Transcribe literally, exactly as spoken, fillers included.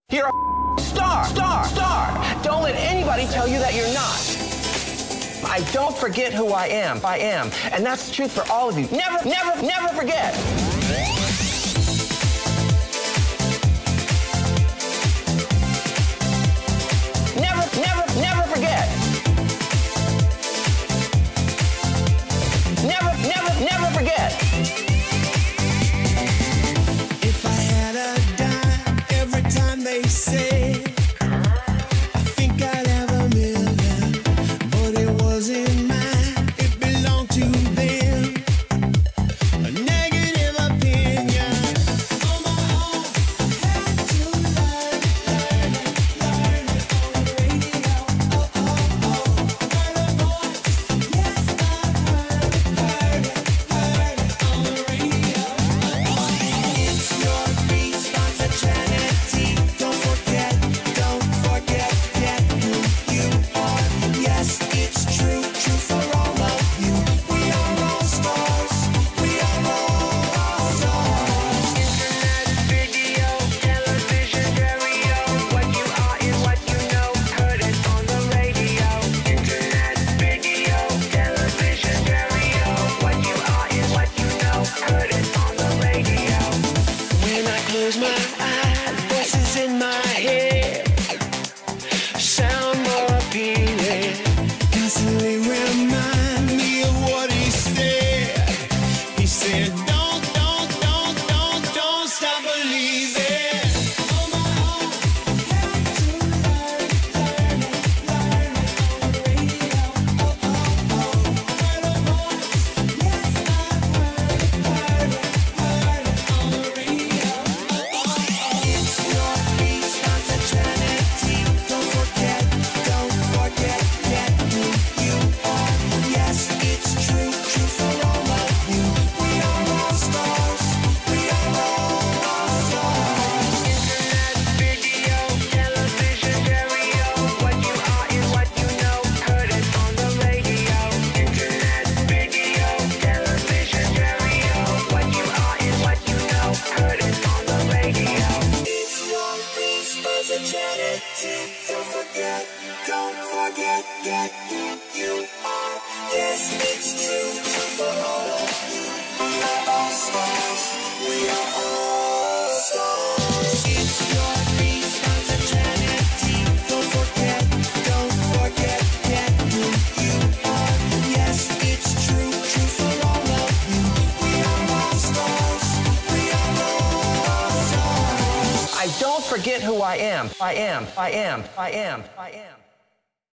You're a star, star, star. Don't let anybody tell you that you're not. I don't forget who I am. I am. And that's the truth for all of you. Never, never, never forget. Never, never, never forget. Never, never, never forget. If I had a dime every time they say, I think I'd have a million, but it wasn't mine, it belonged to them. A negative opinion on my own, had to learn, learn it, learn it on the radio. Oh, oh, oh, heard a voice, yes, I heard it, heard it, heard it on the radio. It's your responsibility, don't forget, don't forget, get who you are. Yes, it's true, true for all of you. We are all stars, we are all stars. Internet, video, television, stereo. What you are is what you know. Heard it on the radio. Internet, video, television, stereo. What you are is what you know. Heard it on the radio. When I close my eyes, voices in my head sound more appealing. Constantly remind me of what he said. He said, don't, don't, don't, don't, don't stop believing. On my own, had to learn, learn it, learn it on the radio. Oh, oh, oh, heard a voice, yes, I heard it, heard it, heard it on the radio. It's your responsibility. Don't forget, don't forget, get who you are. Yes, it's true, true for all of you. We are all stars. We are all stars. Internet, video, television, stereo. What you are is what you know. Heard it on the radio. Internet, video, television, stereo. What you are is what you know. Heard it on the radio. It's your responsibility. Don't forget, don't forget, get who you are. Yes, it's true, true for all of you. We are all stars. We are all stars. It's your responsibility. Don't forget, don't forget, get who you are. Yes, it's true, true for all of you. We are all stars. We are all stars. I don't forget who I am. I am. I am. I am. I am.